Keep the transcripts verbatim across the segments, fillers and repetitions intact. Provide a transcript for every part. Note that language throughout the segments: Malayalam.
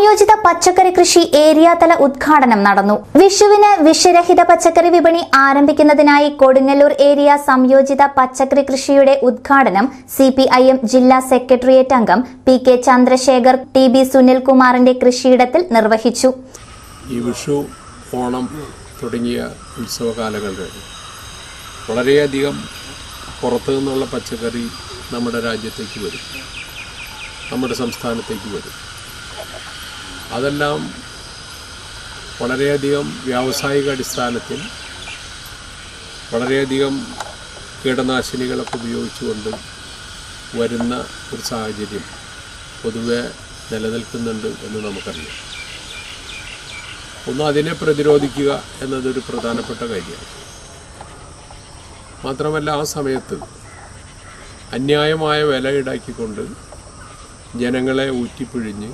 സംയോജിത പച്ചക്കറി കൃഷി ഏരിയാതല ഉദ്ഘാടനം നടന്നു. വിഷുവിന് വിഷരഹിത പച്ചക്കറി വിപണി ആരംഭിക്കുന്നതിനായി കൊടുങ്ങല്ലൂർ ഏരിയ സംയോജിത പച്ചക്കറി കൃഷിയുടെ ഉദ്ഘാടനം സി പി ഐ എം ജില്ലാ സെക്രട്ടേറിയറ്റ് അംഗം P K Chandrasekhar T B സുനിൽകുമാറിന്റെ കൃഷിയിടത്തിൽ നിർവഹിച്ചു. ഈ വിഷു, ഓണം തുടങ്ങിയ ഉത്സവകാലങ്ങളിൽ വളരെയധികം പുറത്തു നിന്നുള്ള പച്ചക്കറി നമ്മുടെ രാജ്യത്തേക്ക് വരും, നമ്മുടെ സംസ്ഥാനത്തേക്ക് വരും. അതെല്ലാം വളരെയധികം വ്യാവസായിക അടിസ്ഥാനത്തിൽ വളരെയധികം കീടനാശിനികളൊക്കെ ഉപയോഗിച്ചുകൊണ്ട് വരുന്ന ഒരു സാഹചര്യം പൊതുവെ നിലനിൽക്കുന്നുണ്ട് എന്ന് നമുക്കറിയാം. ഒന്ന് അതിനെ പ്രതിരോധിക്കുക എന്നതൊരു പ്രധാനപ്പെട്ട കാര്യമാണ്. മാത്രമല്ല, ആ സമയത്ത് അന്യായമായ വില ഈടാക്കിക്കൊണ്ട് ജനങ്ങളെ ഊറ്റിപ്പിഴിഞ്ഞ്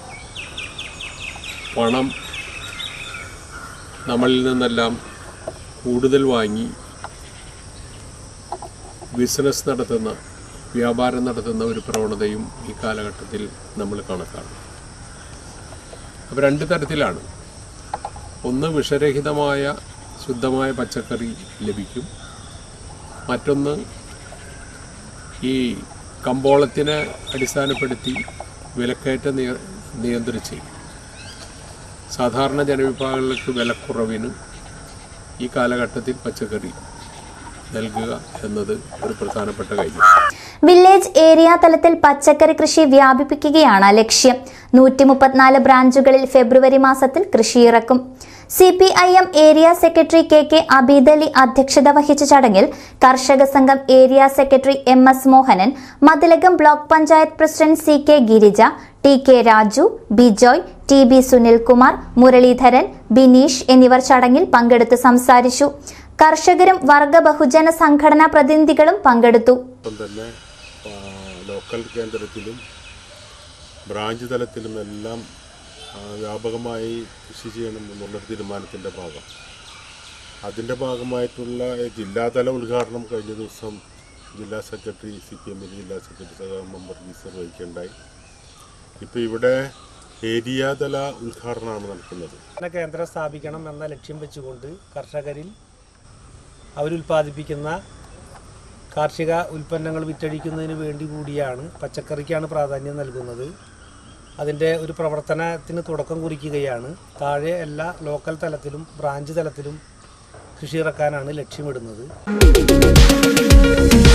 പണം നമ്മളിൽ നിന്നെല്ലാം കൂടുതൽ വാങ്ങി ബിസിനസ് നടത്തുന്ന, വ്യാപാരം നടത്തുന്ന ഒരു പ്രവണതയും ഈ കാലഘട്ടത്തിൽ നമ്മൾ കണക്കാണ്. അപ്പോൾ രണ്ട് തരത്തിലാണ്. ഒന്ന്, വിഷരഹിതമായ ശുദ്ധമായ പച്ചക്കറി ലഭിക്കും. മറ്റൊന്ന്, ഈ കമ്പോളത്തിനെ അടിസ്ഥാനപ്പെടുത്തി വിലക്കയറ്റ നിയന്ത്രിച്ച് സാധാരണ ജനവിഭാഗങ്ങൾക്ക് വിലക്കുറവിന് ഈ കാലഘട്ടത്തിൽ പച്ചക്കറി നൽകുക എന്നത് ഒരു പ്രധാനപ്പെട്ട കാര്യം. വില്ലേജ് ഏരിയ തലത്തിൽ പച്ചക്കറി കൃഷി വ്യാപിപ്പിക്കുകയാണ് ലക്ഷ്യം. നൂറ്റി മുപ്പത്തിനാല് ബ്രാഞ്ചുകളിൽ ഫെബ്രുവരി മാസത്തിൽ കൃഷിയിറക്കും. C P I M area secretary K K Abeedali അധ്യക്ഷത വഹിച്ച ചടങ്ങിൽ കർഷക സംഘം area secretary M S Mohanan, Mathilakam block panchayat president C K Girija, T K Raju, Bijoy, T B Sunilkumar, Muraleedharan, Bineesh എന്നിവർ ചടങ്ങിൽ പങ്കെടുത്ത് സംസാരിച്ചു. കർഷകരും വർഗ ബഹുജന സംഘടനാ പ്രതിനിധികളും പങ്കെടുത്തു. ലോക്കൽ കേന്ദ്രത്തിലും ബ്രാഞ്ച് തലത്തിലും എല്ലാം വ്യാപകമായി കൃഷി ചെയ്യണം എന്നുള്ളൊരു തീരുമാനത്തിൻ്റെ ഭാഗം. അതിൻ്റെ ഭാഗമായിട്ടുള്ള ജില്ലാതല ഉദ്ഘാടനം കഴിഞ്ഞ ദിവസം ജില്ലാ സെക്രട്ടറി സി പി എമ്മിൻ്റെ ജില്ലാ സെക്രട്ടറി സഖാവ് മെമ്പർ ഗീസർ വഹിക്കുകയുണ്ടായി. ഇപ്പോൾ ഇവിടെ ഏരിയാതല ഉദ്ഘാടനമാണ് നടക്കുന്നത്. കേന്ദ്രം സ്ഥാപിക്കണം എന്ന ലക്ഷ്യം വെച്ചുകൊണ്ട് കർഷകരിൽ അവരുൽപ്പാദിപ്പിക്കുന്ന കാർഷിക ഉൽപ്പന്നങ്ങൾ വിറ്റഴിക്കുന്നതിന് വേണ്ടി കൂടിയാണ് പച്ചക്കറിക്കാണ് പ്രാധാന്യം നൽകുന്നത്. അതിൻ്റെ ഒരു പ്രവർത്തനത്തിന് തുടക്കം കുറിക്കുകയാണ്. താഴെ എല്ലാ ലോക്കൽ തലത്തിലും ബ്രാഞ്ച് തലത്തിലും കൃഷി ഇറക്കാനാണ് ലക്ഷ്യമിടുന്നത്.